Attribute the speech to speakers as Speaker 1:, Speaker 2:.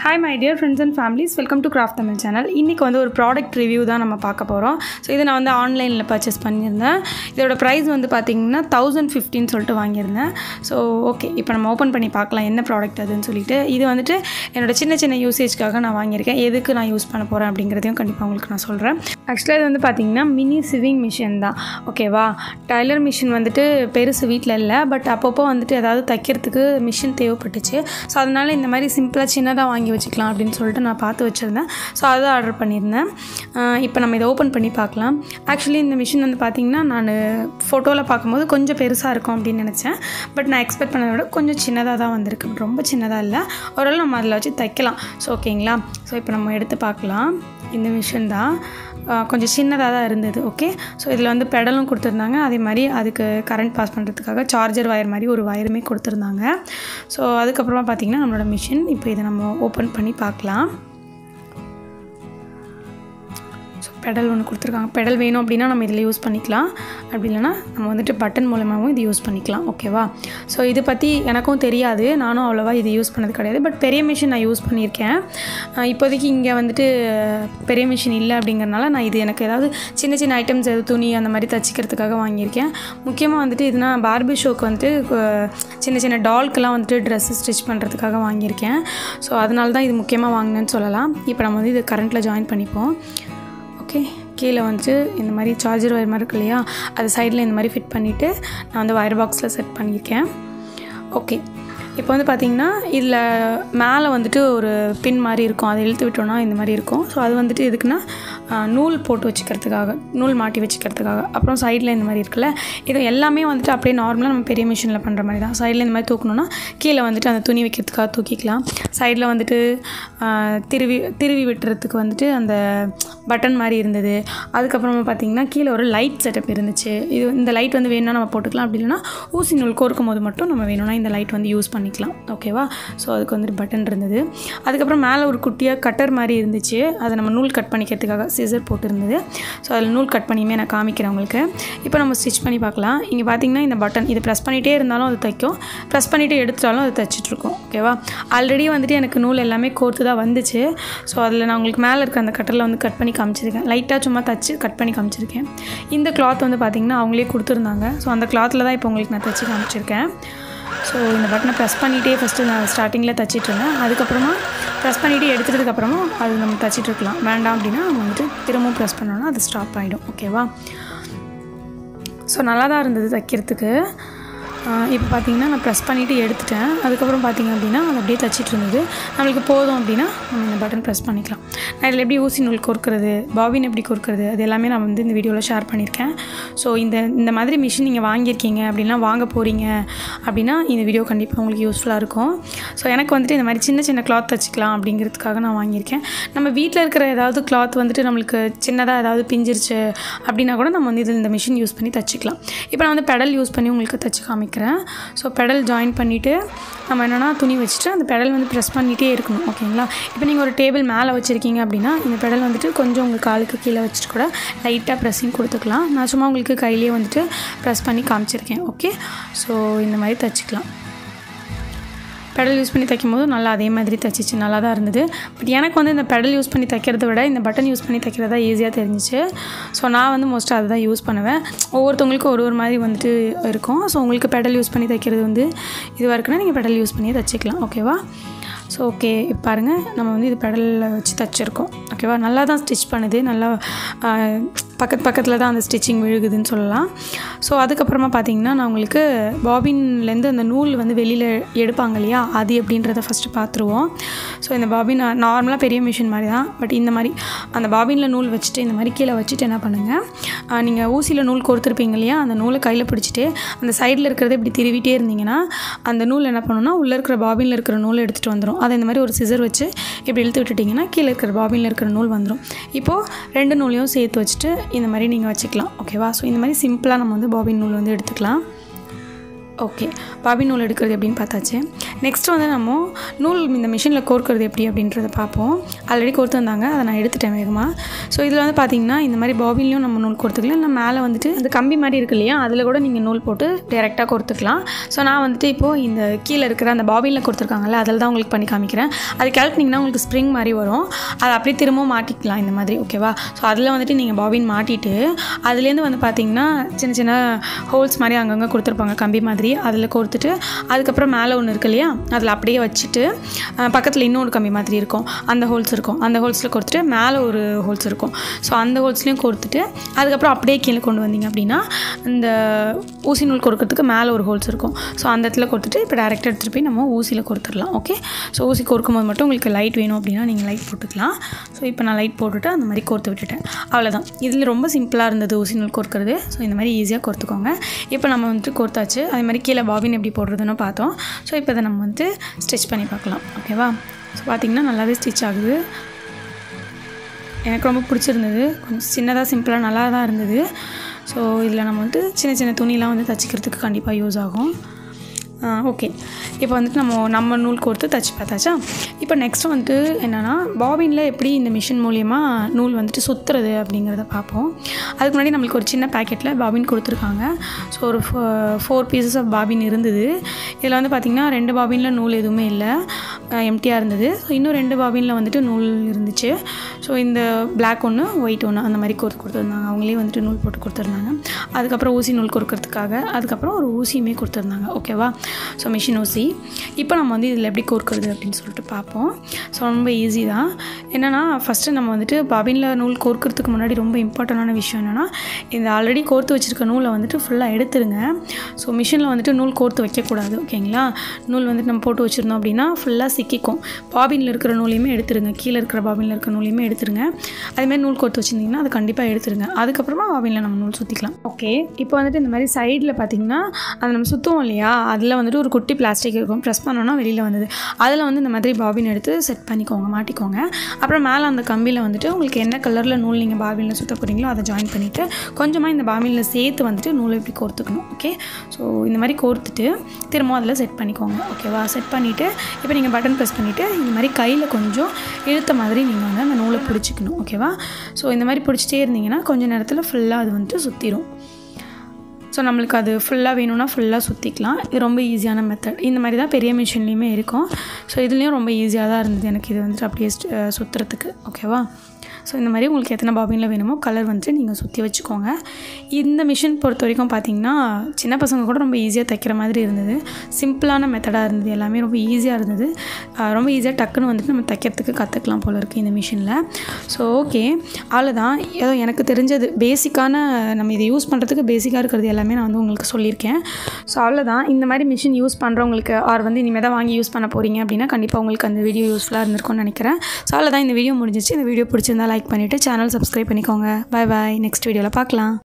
Speaker 1: Hi my dear friends and families, welcome to Craft Tamil channel. இன்னைக்கு வந்து ஒரு product review தான் நம்ம பார்க்க போகிறோம். ஸோ இதை நான் வந்து ஆன்லைனில் பர்ச்சேஸ் பண்ணியிருந்தேன். இதோட ப்ரைஸ் வந்து பார்த்திங்கன்னா 1015 சொல்லிட்டு வாங்கியிருந்தேன். ஸோ ஓகே, இப்போ நம்ம ஓப்பன் பண்ணி பார்க்கலாம் என்ன ப்ராடக்ட் அதுன்னு சொல்லிட்டு. இது வந்துட்டு என்னோடய சின்ன சின்ன யூசேஜ்க்காக நான் வாங்கியிருக்கேன். எதுக்கு நான் யூஸ் பண்ண போகிறேன் அப்படிங்கிறதையும் கண்டிப்பாக உங்களுக்கு நான் சொல்கிறேன். ஆக்சுவலாக இது வந்து பார்த்திங்கன்னா மினி சிவிங் மிஷின் தான். ஓகேவா, டைலர் மிஷின் வந்துட்டு பெருசு வீட்டில் இல்லை, பட் அப்பப்போ வந்துட்டு ஏதாவது தைக்கிறதுக்கு மிஷின் தேவைப்பட்டுச்சு. ஸோ அதனால் இந்த மாதிரி சிம்பிளாக சின்னதாக வாங்கி வச்சுக்கலாம் அப்படின்னு சொல்லிட்டு நான் பார்த்து வச்சுருந்தேன். ஸோ அதை ஆர்டர் பண்ணியிருந்தேன். இப்போ நம்ம இதை ஓப்பன் பண்ணி பார்க்கலாம். ஆக்சுவலி இந்த மிஷின் வந்து பார்த்திங்கன்னா நான் ஃபோட்டோவில் பார்க்கும்போது கொஞ்சம் பெருசாக இருக்கும் அப்படின்னு நினச்சேன். பட் நான் எக்ஸ்பெக்ட் பண்ணதை விட கொஞ்சம் சின்னதாக தான் வந்திருக்கு. ரொம்ப சின்னதாக இல்லை, ஓரளவு நம்ம அதில் வச்சு தைக்கலாம். ஸோ ஓகேங்களா, ஸோ இப்போ நம்ம எடுத்து பார்க்கலாம். இந்த மிஷின் தான் கொஞ்சம் சின்னதாக தான் இருந்தது. ஓகே, ஸோ இதில் வந்து பெடலும் கொடுத்துருந்தாங்க. அதே மாதிரி அதுக்கு கரண்ட் பாஸ் பண்ணுறதுக்காக சார்ஜர் வயர் மாதிரி ஒரு வயருமே கொடுத்துருந்தாங்க. ஸோ அதுக்கப்புறமா பார்த்திங்கன்னா நம்மளோட மிஷின். இப்போ இதை நம்ம ஓப்பன் பண்ணி பார்க்கலாம். ஸோ பெடல் ஒன்று கொடுத்துருக்காங்க. பெடல் வேணும் அப்படின்னா நம்ம இதில் யூஸ் பண்ணிக்கலாம், அப்படி இல்லைனா நம்ம வந்துட்டு பட்டன் மூலமாகவும் இது யூஸ் பண்ணிக்கலாம். ஓகேவா, ஸோ இதை பற்றி எனக்கும் தெரியாது, நானும் அவ்வளோவா இது யூஸ் பண்ணது கிடையாது. பட் பெரிய மிஷின் நான் யூஸ் பண்ணியிருக்கேன். இப்போதைக்கு இங்கே வந்துட்டு பெரிய மிஷின் இல்லை அப்படிங்கிறனால நான் இது எனக்கு ஏதாவது சின்ன சின்ன ஐட்டம்ஸ் எதாவது துணி அந்த மாதிரி தைச்சிக்கிறதுக்காக வாங்கியிருக்கேன். முக்கியமாக வந்துட்டு இதுனா பார்பி ஷோக்கு வந்துட்டு சின்ன சின்ன டால்க்கெலாம் வந்துட்டு ட்ரெஸ்ஸு ஸ்டிச் பண்ணுறதுக்காக வாங்கியிருக்கேன். ஸோ அதனால தான் இது முக்கியமாக வாங்கினேன்னு சொல்லலாம். இப்போ நம்ம வந்து இது கரண்ட்டில் ஜாயின் பண்ணிப்போம். ஓகே, கீழே வந்துட்டு இந்த மாதிரி சார்ஜர் வயர் மாதிரி இருக்கு இல்லையா, அது சைடில் இந்த மாதிரி ஃபிட் பண்ணிவிட்டு நான் வந்து வயர் பாக்ஸில் செட் பண்ணியிருக்கேன். ஓகே, இப்போ வந்து பார்த்திங்கன்னா இதில் மேலே வந்துட்டு ஒரு பின் மாதிரி இருக்கும், அதை இழுத்து விட்டோன்னா இந்த மாதிரி இருக்கும். ஸோ அது வந்துட்டு எதுக்குன்னா நூல் போட்டு வச்சுக்கிறதுக்காக, நூல் மாட்டி வச்சுக்கிறதுக்காக. அப்புறம் சைடில் இந்த மாதிரி இருக்குல்ல, இது எல்லாமே வந்துட்டு அப்படியே நார்மலாக நம்ம பெரிய மிஷினில் பண்ணுற மாதிரி தான். சைடில் இந்த மாதிரி தூக்கணுன்னா கீழே வந்துட்டு அந்த துணி வைக்கிறதுக்காக தூக்கிக்கலாம். சைடில் வந்துட்டு திருவி விட்டுறதுக்கு வந்துட்டு அந்த பட்டன் மாதிரி இருந்தது. அதுக்கப்புறமா பார்த்திங்கன்னா கீழே ஒரு லைட் செட்டப் இருந்துச்சு. இந்த லைட் வந்து வேணும்னா நம்ம போட்டுக்கலாம், அப்படி இல்லைனா ஊசி நூல் கோர்க்கும் போது மட்டும் நம்ம வேணும்னா இந்த லைட் வந்து யூஸ் பண்ணிக்கலாம். ஓகேவா, ஸோ அதுக்கு வந்துட்டு பட்டன் இருந்தது. அதுக்கப்புறம் மேலே ஒரு குட்டியாக கட்டர் மாதிரி இருந்துச்சு, அதை நம்ம நூல் கட் பண்ணிக்கிறதுக்காக சிசர் போட்டுருந்தது. ஸோ அதில் நூல் கட் பண்ணியுமே நான் காமிக்கிறேன் உங்களுக்கு. இப்போ நம்ம ஸ்டிச் பண்ணி பார்க்கலாம். இங்கே பார்த்திங்கன்னா இந்த பட்டன் இது ப்ரெஸ் பண்ணிகிட்டே இருந்தாலும் அது தைக்கும், ப்ரெஸ் பண்ணிவிட்டு எடுத்துட்டாலும் அது தைச்சிட்ருக்கும். ஓகேவா, ஆல்ரெடி வந்துட்டு எனக்கு நூல் எல்லாமே கோர்த்து தான் வந்துச்சு. ஸோ அதில் நான் உங்களுக்கு மேலே இருக்க அந்த கட்டரில் வந்து கட் பண்ணி காமிச்சிருக்கேன். லைட்டாக சும்மா தச்சு கட் பண்ணி காமிச்சிருக்கேன். இந்த கிளாத் வந்து பார்த்திங்கன்னா அவங்களே கொடுத்துருந்தாங்க. ஸோ அந்த கிளாத்தில் தான் இப்போ உங்களுக்கு நான் தைச்சி காமிச்சிருக்கேன். ஸோ இந்த பட்டனை ப்ரெஸ் பண்ணிகிட்டே ஃபஸ்ட்டு நான் ஸ்டார்டிங்கில் தைச்சிட்ருந்தேன். அதுக்கப்புறமா ப்ரெஸ் பண்ணிவிட்டு எடுத்துகிறதுக்கப்புறமா அது நம்ம தைச்சிட்ருக்கலாம். வேண்டாம் அப்படின்னா நம்ம வந்துட்டு திரும்பவும் ப்ரெஸ் பண்ணோன்னா அது ஸ்டாப் ஆகிடும். ஓகேவா, ஸோ நல்லா தான் இருந்தது தைக்கிறதுக்கு. இப்போ பார்த்திங்கன்னா நான் ப்ரெஸ் பண்ணிவிட்டு எடுத்துட்டேன். அதுக்கப்புறம் பார்த்திங்க அப்படின்னா அது அப்படியே தைச்சிட்டு இருந்தது. நம்மளுக்கு போதும் அப்படின்னா நம்ம இந்த பட்டன் ப்ரெஸ் பண்ணிக்கலாம். நான் இதில் எப்படி ஊசி நூல் கோர்க்கிறது, பாபின் எப்படி கோர்க்கிறது, அது எல்லாமே நான் வந்து இந்த வீடியோவில் ஷேர் பண்ணியிருக்கேன். ஸோ இந்த மாதிரி மிஷின் நீங்கள் வாங்கியிருக்கீங்க அப்படின்னா, வாங்க போகிறீங்க அப்படின்னா இந்த வீடியோ கண்டிப்பாக உங்களுக்கு யூஸ்ஃபுல்லாக இருக்கும். ஸோ எனக்கு வந்துட்டு இந்த மாதிரி சின்ன சின்ன கிளாத் தைச்சிக்கலாம் அப்படிங்கிறதுக்காக நான் வாங்கியிருக்கேன். நம்ம வீட்டில் இருக்கிற ஏதாவது கிளாத் வந்துட்டு நம்மளுக்கு சின்னதாக ஏதாவது பிஞ்சிருச்சு அப்படின்னா கூட நம்ம வந்து இதில் இந்த மிஷின் யூஸ் பண்ணி தைச்சிக்கலாம். இப்போ நான் வந்து பெடல் யூஸ் பண்ணி உங்களுக்கு தைச்சி காமிக்கிறேன். ஸோ பெடல் ஜாயின் பண்ணிவிட்டு நம்ம என்னென்னா துணி வச்சுட்டு அந்த பெடல் வந்து ப்ரெஸ் பண்ணிகிட்டே இருக்கணும். ஓகேங்களா, இப்போ நீங்கள் ஒரு டேபிள் மேலே வச்சுருக்கீங்க அப்படின்னா இந்த பெடல் வந்துட்டு கொஞ்சம் உங்கள் காலுக்கு கீழே வச்சுட்டு கூட லைட்டாக ப்ரெஸ்ஸிங் கொடுத்துக்கலாம். நான் சும்மா உங்களுக்கு கையிலேயே வந்துட்டு ப்ரெஸ் பண்ணி காமிச்சிருக்கேன். ஓகே, ஸோ இந்த மாதிரி தைச்சிக்கலாம். பெடல் யூஸ் பண்ணி தைக்கும் போது நல்லா அதே மாதிரி தைச்சிச்சு, நல்லா தான் இருந்தது. பட் எனக்கு வந்து இந்த பெடல் யூஸ் பண்ணி தைக்கிறத விட இந்த பட்டன் யூஸ் பண்ணி தைக்கிறதா ஈஸியாக தெரிஞ்சிச்சு. ஸோ நான் வந்து மோஸ்ட்டாக அதை தான் யூஸ் பண்ணுவேன். ஒவ்வொருத்தவங்களுக்கும் ஒரு மாதிரி வந்துட்டு இருக்கும். ஸோ உங்களுக்கு பெடல் யூஸ் பண்ணி தைக்கிறது வந்து இதுவாக இருக்குன்னா நீங்கள் பெடல் யூஸ் பண்ணி தைச்சிக்கலாம். ஓகேவா, ஸோ ஓகே, இப்போ பாருங்கள் நம்ம வந்து இது பெடலில் வச்சு தைச்சிருக்கோம். ஓகேவா, நல்லா தான் ஸ்டிச் பண்ணுது, நல்லா பக்கத்தில் தான் அந்த ஸ்டிச்சிங் விழுகுதுன்னு சொல்லலாம். ஸோ அதுக்கப்புறமா பார்த்திங்கன்னா நான் உங்களுக்கு பாபின்லேருந்து அந்த நூல் வந்து வெளியில் எடுப்பாங்க இல்லையா, அது எப்படின்றத ஃபஸ்ட்டு பார்த்துருவோம். ஸோ இந்த பாபின் நார்மலாக பெரிய மிஷின் மாதிரி தான். பட் இந்த மாதிரி அந்த பாபினில் நூல் வச்சுட்டு இந்த மாதிரி கீழே வச்சுட்டு என்ன பண்ணுங்கள், நீங்கள் ஊசியில் நூல் கோர்த்துருப்பீங்க இல்லையா, அந்த நூலை கையில் பிடிச்சிட்டு அந்த சைடில் இருக்கிறத இப்படி திருவிட்டே இருந்தீங்கன்னா அந்த நூல் என்ன பண்ணணும்னா உள்ளே இருக்கிற பாபினில் இருக்கிற நூலை எடுத்துகிட்டு வந்துடும். அதை இந்த மாதிரி ஒரு சிசர் வச்சு இப்படி இழுத்து விட்டுட்டிங்கன்னா கீழே இருக்கிற பாபினில் இருக்கிற நூல் வந்துடும். இப்போது ரெண்டு நூலையும் சேர்த்து வச்சுட்டு இந்த மாதிரி நீங்கள் வச்சுக்கலாம். ஓகேவா, ஸோ இந்த மாதிரி சிம்பிளாக நம்ம வந்து பாபின் நூல் வந்து எடுத்துக்கலாம். ஓகே, பாபின் நூல் எடுக்கிறது எப்படின்னு பார்த்தாச்சு. நெக்ஸ்ட் வந்து நம்ம நூல் இந்த மிஷினில் கோர்க்கிறது எப்படி அப்படின்றத பார்ப்போம். ஆல்ரெடி கோர்த்து வந்தாங்க, அதை நான் எடுத்துட்டேன் வேகமாக. ஸோ இதில் வந்து பார்த்திங்கன்னா இந்த மாதிரி பாபின்லையும் நம்ம நூல் கோர்த்துக்கலாம். இல்லை மேலே வந்துட்டு அந்த கம்பி மாதிரி இருக்கு இல்லையா, அதில் கூட நீங்கள் நூல் போட்டு டேரெக்டாக கோர்த்துக்கலாம். ஸோ நான் வந்துட்டு இப்போது இந்த கீழே இருக்கிற அந்த பாபினில் கொடுத்துருக்காங்கல்ல, அதில் தான் உங்களுக்கு பண்ணி காமிக்கிறேன். அது கழட்டினீங்கன்னா உங்களுக்கு ஸ்ப்ரிங் மாதிரி வரும், அதை அப்படியே திரும்பவும் மாட்டிக்கலாம் இந்த மாதிரி. ஓகேவா? ஸோ அதில் வந்துட்டு நீங்கள் பாபின் மாட்டிட்டு அதுலேருந்து வந்து பார்த்திங்கன்னா சின்ன சின்ன ஹோல்ஸ் மாதிரி அங்கங்கே கொடுத்துருப்பாங்க கம்பி மாதிரி, அதில் கோர்த்துட்டு அதுக்கப்புறம் மேலே ஒன்று இருக்கு இல்லையா, அதில் அப்படியே வச்சுட்டு பக்கத்தில் இன்னொரு கம்பி மாதிரி இருக்கும், அந்த ஹோல்ஸ் இருக்கும், அந்த ஹோல்ஸில் கோர்த்துட்டு மேலே ஒரு ஹோல்ஸ் இருக்கும். ஸோ அந்த ஹோல்ஸ்லேயும் கோர்த்துட்டு அதுக்கப்புறம் அப்படியே கீழே கொண்டு வந்தீங்க அப்படின்னா இந்த ஊசி நூல் கோர்க்கிறதுக்கு மேலே ஒரு ஹோல்ஸ் இருக்கும். ஸோ அந்த இடத்துல கோர்த்துட்டு இப்போ டேரெக்டாக எடுத்துகிட்டு போய் நம்ம ஊசியில் கோர்த்துடலாம். ஓகே, ஸோ ஊசி கோர்க்கும் போது மட்டும் உங்களுக்கு லைட் வேணும் அப்படின்னா நீங்கள் லைட் போட்டுக்கலாம். ஸோ இப்போ நான் லைட் போட்டுட்டு அந்த மாதிரி கோர்த்து விட்டுட்டேன். அவ்வளோதான். இதில் ரொம்ப சிம்பிளாக இருந்தது ஊசி நூல் கோர்க்கிறது. ஸோ இந்த மாதிரி ஈஸியாக கோர்த்துக்கோங்க. இப்போ நம்ம வந்துட்டு கோர்த்தாச்சு. அதே மாதிரி கீழே பாபின் எப்படி போடுறதுன்னு பார்த்தோம். ஸோ இப்போ இதை நம்ம வந்து ஸ்டிச் பண்ணி பார்க்கலாம். ஓகேவா? ஸோ பார்த்திங்கன்னா நல்லாவே ஸ்டிச் ஆகுது. எனக்கு ரொம்ப பிடிச்சிருந்தது. கொஞ்சம் சின்னதாக சிம்பிளாக நல்லா தான் இருந்தது. ஸோ இதில் நம்ம வந்து சின்ன சின்ன துணிலாம் வந்து தைச்சிக்கிறதுக்கு கண்டிப்பாக யூஸ் ஆகும். ஓகே, இப்போ வந்துட்டு நம்ம நூல் கோர்த்து தைச்சி பார்த்தாச்சா. இப்போ நெக்ஸ்ட்டு வந்துட்டு என்னென்னா பாபினில் எப்படி இந்த மிஷின் மூலிமா நூல் வந்துட்டு சுற்றுறது அப்படிங்கிறத பார்ப்போம். அதுக்கு முன்னாடி நம்மளுக்கு ஒரு சின்ன பேக்கெட்டில் பாபின் கொடுத்துருக்காங்க. ஸோ ஒரு 4 பீசஸ் ஆஃப் பாபின் இருந்தது. இதில் வந்து பார்த்திங்கன்னா 2 பாபினில் நூல் எதுவுமே இல்லை, எம்டியாக இருந்தது. ஸோ இன்னும் 2 பாபினில் வந்துட்டு நூல் இருந்துச்சு. ஸோ இந்த பிளாக் ஒன்று ஒயிட் ஒன்று அந்த மாதிரி கோர்த்து கொடுத்துருந்தாங்க. அவங்களே வந்துட்டு நூல் போட்டு கொடுத்துருந்தாங்க. அதுக்கப்புறம் ஊசி நூல் கோர்க்கறதுக்காக அதுக்கப்புறம் ஒரு ஊசியுமே கொடுத்துருந்தாங்க. ஓகேவா? ஸோ மிஷின் ஊசி. இப்போ நம்ம வந்து இதில் எப்படி கோர்க்கிறது அப்படின்னு சொல்லிட்டு பார்ப்போம். ஸோ ரொம்ப ஈஸி தான். என்னென்னா ஃபஸ்ட்டு நம்ம வந்துட்டு பாபினில் நூல் கோர்க்கிறதுக்கு முன்னாடி ரொம்ப இம்பார்ட்டண்டான விஷயம் என்னென்னா இந்த ஆல்ரெடி கோர்த்து வச்சுருக்க நூலை வந்துட்டு ஃபுல்லாக எடுத்துருங்க. ஸோ மிஷினில் வந்துட்டு நூல் கோர்த்து வைக்கக்கூடாது. ஓகேங்களா? நூல் வந்துட்டு நம்ம போட்டு வச்சுருந்தோம் அப்படின்னா ஃபுல்லாக சிக்கிக்கும். பாபினில் இருக்கிற நூலையுமே எடுத்துருங்க, கீழே இருக்கிற பாபினில் இருக்கிற நூலையுமே எடுத்துருங்க. அதேமாதிரி நூல் கோர்த்து வச்சுருந்தீங்கன்னா அது கண்டிப்பாக எடுத்துருங்க. அதுக்கப்புறமா பாபினில் நம்ம நூல் சுற்றிக்கலாம். ஓகே, இப்போ வந்துட்டு இந்த மாதிரி சைடில் பார்த்திங்கன்னா அதை நம்ம சுற்றுவோம் இல்லையா, அதில் வந்துட்டு ஒரு குட்டி பிளாஸ்டிக் இருக்கும், ப்ரெஸ் பண்ணோன்னா வெளியில் வந்தது. அதில் வந்து இந்த மாதிரி பாபின் எடுத்து செட் பண்ணிக்கோங்க, மாட்டிக்கோங்க. அப்புறம் மேலே அந்த கம்பியில் வந்துட்டு உங்களுக்கு என்ன கலரில் நூல் நீங்கள் பாபினில் சுற்ற போகிறீங்களோ அதை ஜாயின் பண்ணிவிட்டு கொஞ்சமாக இந்த பாபினில் சேர்த்து வந்துட்டு நூலை இப்படி கோர்த்துக்கணும். ஓகே, ஸோ இந்த மாதிரி கோர்த்துட்டு திரும்ப அதில் செட் பண்ணிக்கோங்க. ஓகேவா? செட் பண்ணிவிட்டு இப்போ நீங்கள் பட்டன் ப்ரெஸ் பண்ணிவிட்டு இந்த மாதிரி கையில் கொஞ்சம் இழுத்த மாதிரி நீங்கள் வந்து அந்த நூலை பிடிச்சிக்கணும். ஓகேவா? ஸோ இந்த மாதிரி பிடிச்சிட்டே இருந்தீங்கன்னா கொஞ்சம் நேரத்தில் ஃபுல்லாக அது வந்துட்டு சுற்றிடும். ஸோ நம்மளுக்கு அது ஃபுல்லாக வேணும்னா ஃபுல்லாக சுற்றிக்கலாம். இது ரொம்ப ஈஸியான மெத்தட். இந்த மாதிரி தான் பெரிய மிஷின்லேயுமே இருக்கும். ஸோ இதுலேயும் ரொம்ப ஈஸியாக தான் இருந்தது எனக்கு இது வந்துட்டு அப்படியே சுற்றுறதுக்கு. ஓகேவா? ஸோ இந்த மாதிரி உங்களுக்கு எத்தனை பாபினில் வேணுமோ கலர் வந்துட்டு நீங்கள் சுற்றி வச்சுக்கோங்க. இந்த மிஷின் பொறுத்த வரைக்கும் பார்த்திங்கன்னா சின்ன பசங்க கூட ரொம்ப ஈஸியாக தைக்கிற மாதிரி இருந்தது. சிம்பிளான மெத்தடாக இருந்தது. எல்லாமே ரொம்ப ஈஸியாக இருந்தது. ரொம்ப ஈஸியாக டக்குன்னு வந்துட்டு நம்ம தைக்கிறதுக்கு கற்றுக்கலாம் போல இருக்குது இந்த மிஷினில். ஸோ ஓகே, அவ்வளோதான். ஏதோ எனக்கு தெரிஞ்சது பேசிக்கான நம்ம இதை யூஸ் பண்ணுறதுக்கு பேசிக்காக இருக்கிறது எல்லாமே நான் வந்து உங்களுக்கு சொல்லியிருக்கேன். ஸோ அவ்வளோதான். இந்த மாதிரி மிஷின் யூஸ் பண்ணுறவங்களுக்கு ஆர் வந்து இனிமேல் தான் வாங்கி யூஸ் பண்ண போகிறீங்க அப்படின்னா கண்டிப்பாக உங்களுக்கு அந்த வீடியோ யூஸ்ஃபுல்லாக இருந்திருக்கும்னு நினைக்கிறேன். ஸோ அவ்வளோதான். இந்த வீடியோ முடிஞ்சிச்சு. இந்த வீடியோ பிடிச்சிருந்தா லைக் பண்ணிவிட்டு சேனல் சப்ஸ்கிரைப் பண்ணிக்கோங்க. Bye bye. நெக்ஸ்ட் வீடியோவில் பார்க்கலாம்.